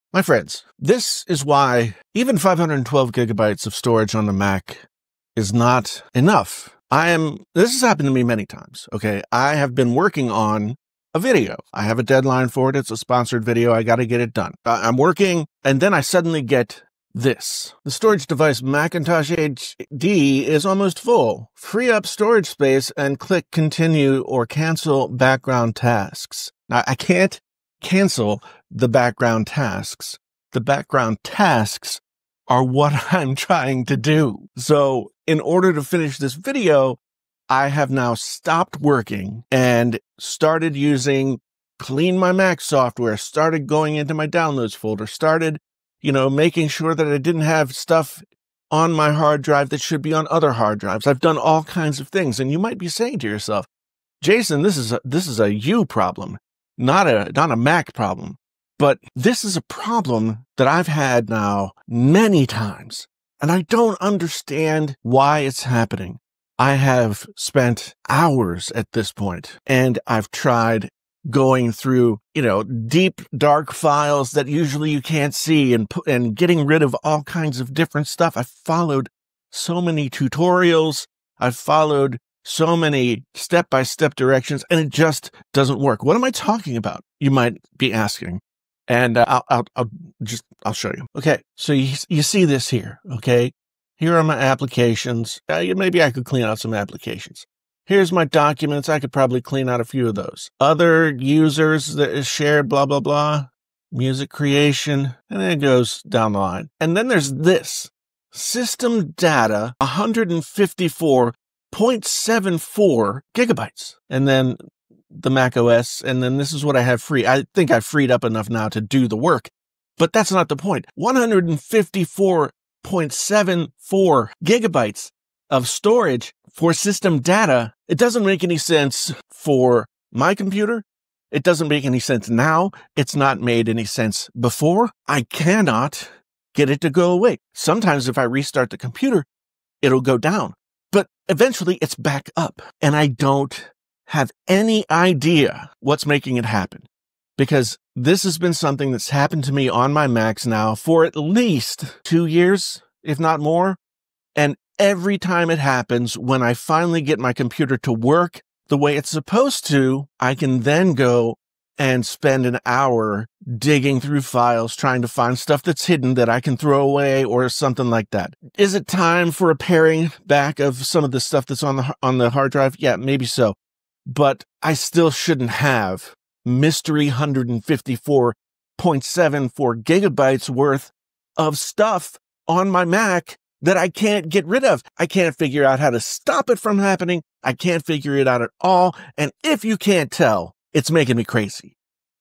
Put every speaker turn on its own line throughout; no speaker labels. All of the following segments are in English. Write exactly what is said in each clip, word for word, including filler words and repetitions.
My friends, this is why even five hundred twelve gigabytes of storage on the Mac is not enough. I am, this has happened to me many times, okay? I have been working on a video. I have a deadline for it. It's a sponsored video. I got to get it done. I'm working, and then I suddenly get this. The storage device Macintosh H D is almost full. Free up storage space and click continue or cancel background tasks. Now, I can't cancel the background tasks. The background tasks are what I'm trying to do. So in order to finish this video, I have now stopped working and started using Clean My Mac software, started going into my downloads folder, started, you know, making sure that I didn't have stuff on my hard drive that should be on other hard drives. I've done all kinds of things. And you might be saying to yourself, Jason, this is a, this is a you problem, not a, not a Mac problem. But this is a problem that I've had now many times, and I don't understand why it's happening. I have spent hours at this point, and I've tried going through, you know, deep, dark files that usually you can't see and, and getting rid of all kinds of different stuff. I've followed so many tutorials. I've followed so many step-by-step directions, and it just doesn't work. What am I talking about? You might be asking. And uh, I'll, I'll, I'll just, I'll show you. Okay. So you, you see this here. Okay. Here are my applications. Uh, maybe I could clean out some applications. Here's my documents. I could probably clean out a few of those. Other users that is shared, blah, blah, blah. Music creation. And then it goes down the line. And then there's this. System data, one hundred fifty-four point seven four gigabytes. And then the macOS, and then this is what I have free. I think I've freed up enough now to do the work, but that's not the point. one hundred fifty-four point seven four gigabytes of storage for system data. It doesn't make any sense for my computer. It doesn't make any sense now. It's not made any sense before. I cannot get it to go away. Sometimes if I restart the computer, it'll go down, but eventually it's back up, and I don't have any idea what's making it happen, because this has been something that's happened to me on my Macs now for at least two years, if not more. And every time it happens, when I finally get my computer to work the way it's supposed to, I can then go and spend an hour digging through files, trying to find stuff that's hidden that I can throw away or something like that. Is it time for a paring back of some of the stuff that's on the, on the hard drive? Yeah, maybe so. But I still shouldn't have mystery one hundred fifty-four point seven four gigabytes worth of stuff on my Mac that I can't get rid of. I can't figure out how to stop it from happening. I can't figure it out at all. And if you can't tell, it's making me crazy.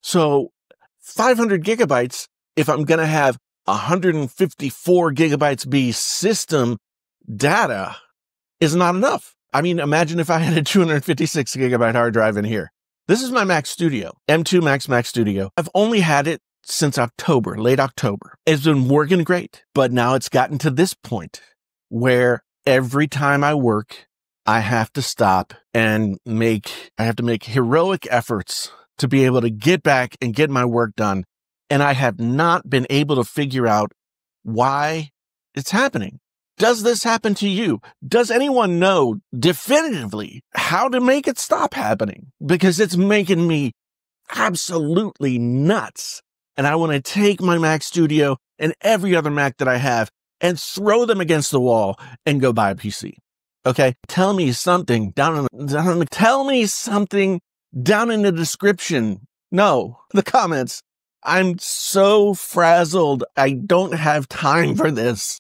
So five hundred gigabytes, if I'm going to have one hundred fifty-four gigabytes be system data, is not enough. I mean, imagine if I had a two hundred fifty-six gigabyte hard drive in here. This is my Mac Studio, M two Max Mac Studio. I've only had it since October, late October. It's been working great, but now it's gotten to this point where every time I work, I have to stop and make, I have to make heroic efforts to be able to get back and get my work done. And I have not been able to figure out why it's happening. Does this happen to you? Does anyone know definitively how to make it stop happening? Because it's making me absolutely nuts. And I want to take my Mac Studio and every other Mac that I have and throw them against the wall and go buy a P C. Okay? Tell me something down in the, down in the tell me something down in the description. No, the comments. I'm so frazzled. I don't have time for this.